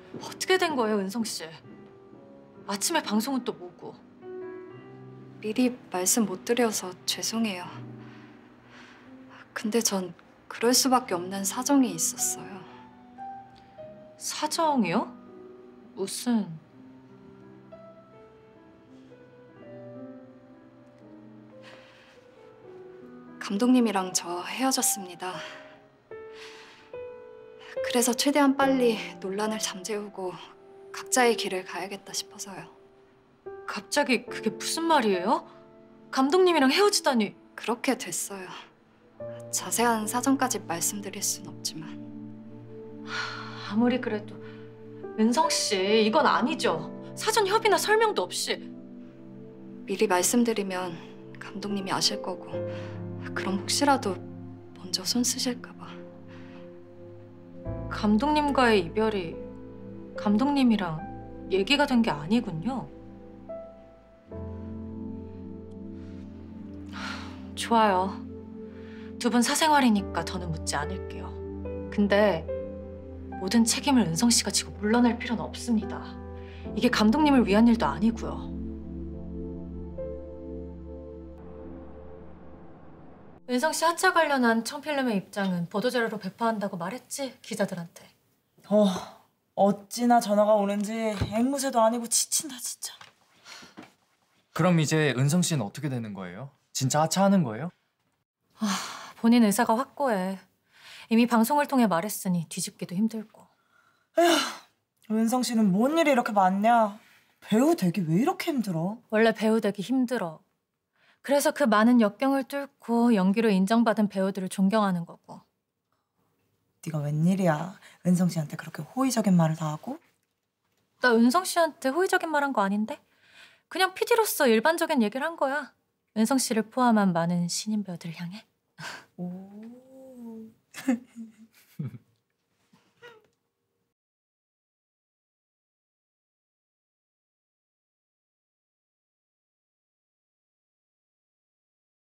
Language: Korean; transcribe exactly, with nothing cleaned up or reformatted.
어떻게 된 거예요, 은성 씨? 아침에 방송은 또 뭐고? 미리 말씀 못 드려서 죄송해요. 근데 전 그럴 수밖에 없는 사정이 있었어요. 사정이요? 무슨... 감독님이랑 저 헤어졌습니다. 그래서 최대한 빨리 논란을 잠재우고 각자의 길을 가야겠다 싶어서요. 갑자기 그게 무슨 말이에요? 감독님이랑 헤어지다니. 그렇게 됐어요. 자세한 사정까지 말씀드릴 순 없지만. 아무리 그래도 은성 씨, 이건 아니죠. 사전 협의나 설명도 없이. 미리 말씀드리면 감독님이 아실 거고 그럼 혹시라도 먼저 손 쓰실까 봐. 감독님과의 이별이 감독님이랑 얘기가 된 게 아니군요. 좋아요. 두 분 사생활이니까 더는 묻지 않을게요. 근데 모든 책임을 은성 씨가 지고 물러날 필요는 없습니다. 이게 감독님을 위한 일도 아니고요. 은성 씨 하차 관련한 청필름의 입장은 보도자료로 배포한다고 말했지? 기자들한테. 어, 어찌나 전화가 오는지 앵무새도 아니고 지친다 진짜. 그럼 이제 은성 씨는 어떻게 되는 거예요? 진짜 하차하는 거예요? 아, 본인 의사가 확고해. 이미 방송을 통해 말했으니 뒤집기도 힘들고. 에휴, 은성 씨는 뭔 일이 이렇게 많냐? 배우 되기 왜 이렇게 힘들어? 원래 배우 되기 힘들어. 그래서 그 많은 역경을 뚫고 연기로 인정받은 배우들을 존경하는 거고. 네가 웬일이야? 은성 씨한테 그렇게 호의적인 말을 다 하고? 나 은성 씨한테 호의적인 말 한 거 아닌데? 그냥 피디로서 일반적인 얘기를 한 거야. 은성 씨를 포함한 많은 신인 배우들을 향해. 오.